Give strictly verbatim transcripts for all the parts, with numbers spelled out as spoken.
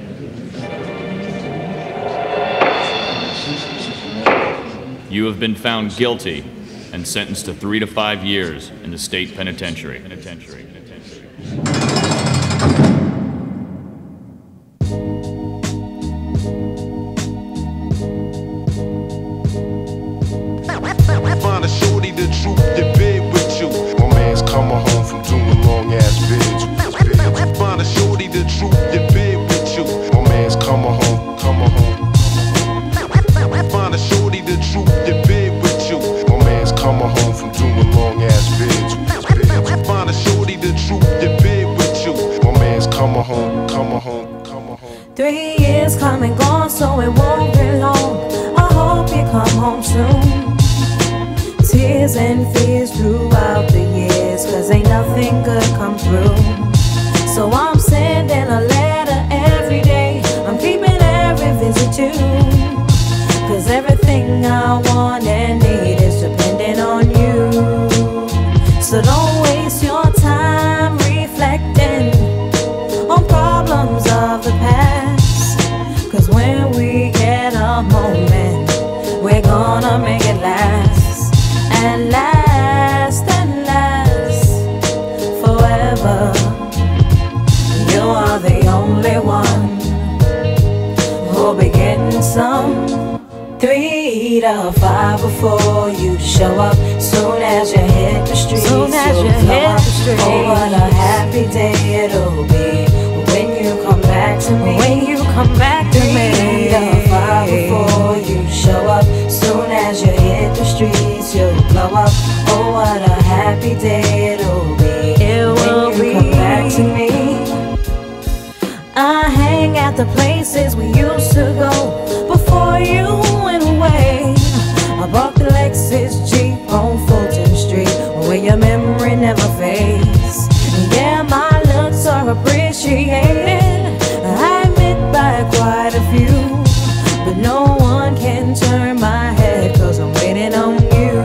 You have been found guilty and sentenced to three to five years in the state penitentiary. penitentiary. Find a shorty the truth, get big with you. My man's coming home from doing long ass bids. Find a shorty the truth, get big with you. My man's coming home, coming home. Find a shorty the truth, get big with you. My man's coming home from doing long ass bids. Find a shorty the truth, get big with you. My man's coming home, coming home, coming home. Three years come and gone, so it won't be long. I hope you come home soon. Tears and fears throughout the years, cause ain't nothing good come through. So I'm sending a letter every day, I'm keeping every visit too. Cause everything I want and need is dependent on you. So don't waste your time reflecting on problems of the past. Cause when we get a moment, we're gonna make it last. And last and last forever. You are the only one who'll be getting some. Three to five before you show up. Soon as you hit the streets, Soon as you hit the streets. Oh, what a happy day it'll be when you come back to me. When you come back to me. Three to five before you show up. Soon as you hit the streets, you'll blow up. Oh, what a happy day it'll be It will when you be. come back to me. I hang at the places we used to go before you went away. I bought the Lexus Jeep on Fulton Street, where your memory never fades. Yeah, my looks are appreciated, I admit, by quite a few. But no one can turn my head, cause I'm waiting on you.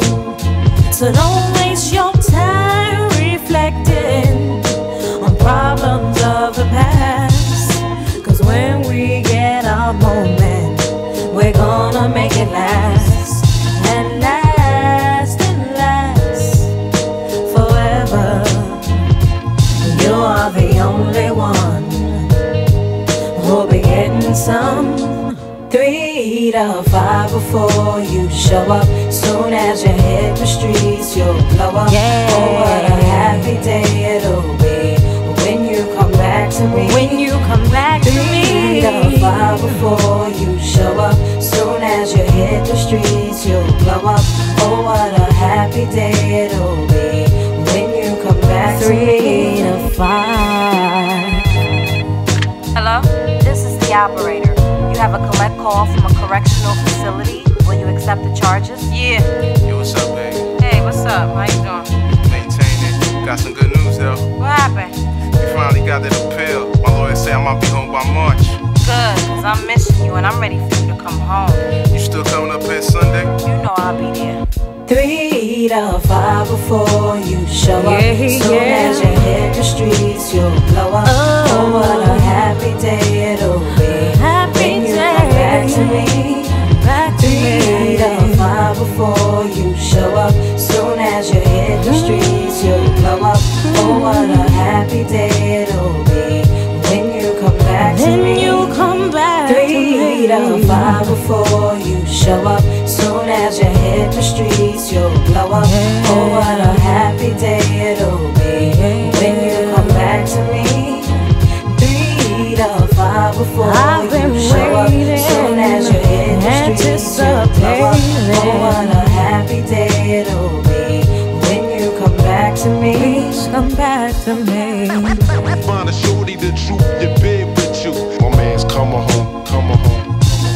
So don't waste your time reflecting on problems of the past. Cause when we get our moment, we're gonna make it last. And last and last forever. You are the only one who'll be getting some. Three to five before you show up. Soon as you hit the streets, you'll blow up. Yeah. Oh, what a happy day it'll be when you come back to me. When you come back to Three me. to five before you show up. Soon as you hit the streets, you'll blow up. Oh, what a happy day it'll be when you come back to me. Three to five. Hello? This is the operator. You have a collect call from a correctional facility. Will you accept the charges? Yeah. Yo, what's up, baby? Hey, what's up? How you doing? Maintaining. Got some good news, though. What happened? We finally got that appeal. My lawyer said I might be home by March. Good, cause I'm missing you and I'm ready for you to come home. You still coming up here Sunday? You know I'll be there. Three to five before you show up. Yeah, Soon yeah. as you hit the streets, you'll blow up. Oh, Oh, what a happy day it'll be happy when you day. come back to me. Back to Three me. to five before you show up. Soon as you hit the streets, you'll blow up. Oh, what a happy day it'll be when you come back to Then me. you come back Three to to me. five before you show up. Soon as you hit the streets, you'll blow up. Oh, what a happy day it'll be when you come back to me. Three to five before I've been you show up. waiting, Soon as you hit the streets, you'll blow up. Oh, what a happy day it'll be when you come back to me. Please come back to me. Find a shorty the truth, get big with you. My man's coming home, coming home.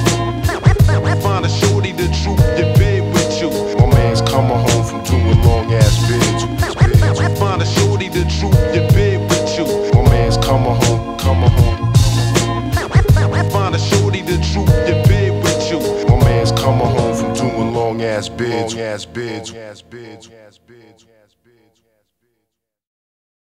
Find a shorty the truth, get big with you. My man's coming home from doing long ass bids. Find a shorty the truth, get big with you. My man's coming home, coming home. Find a shorty the truth, get big with you. My man's coming home from doing long ass bids. Long ass bids.